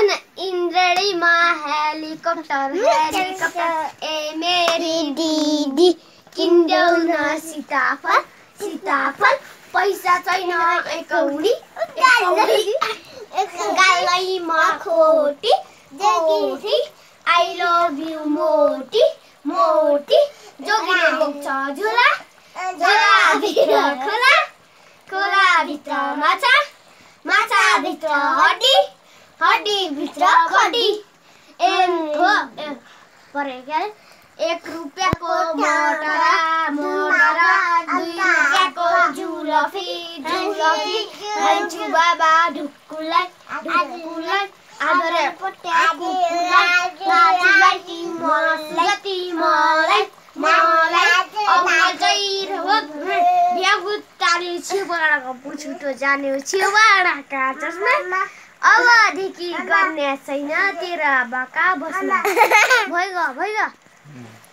छन् इन्द्रेणीमा helicopter helicopter ए मेरी दिदी किन्देऊ न सीताफल सीताफल पैसा छैन एकौडी गालैमा खोटी खोटी आई लभ यु मोटी मोटी जोगीले बोक्छ झोला झोलाभित्र खोला खोलाभित्र माछा माछाभित्र हड्डी हड्डीभित्र खड्डी एक रुपियाँको मटरा मटरा 2 रुपियाँको जुलफी जुलफी खान्छु बाबा ढुक्कुलाई ढुक्कुलाई आदर पट्याकुलाई मलाई अब चाहिँ बिहागुत्ताले छिउबाडाको पुछुटो जान्यो छिउबाडाका चस्मा अबदेखि गर्ने छैन तेरा बाका बस्न भइगयो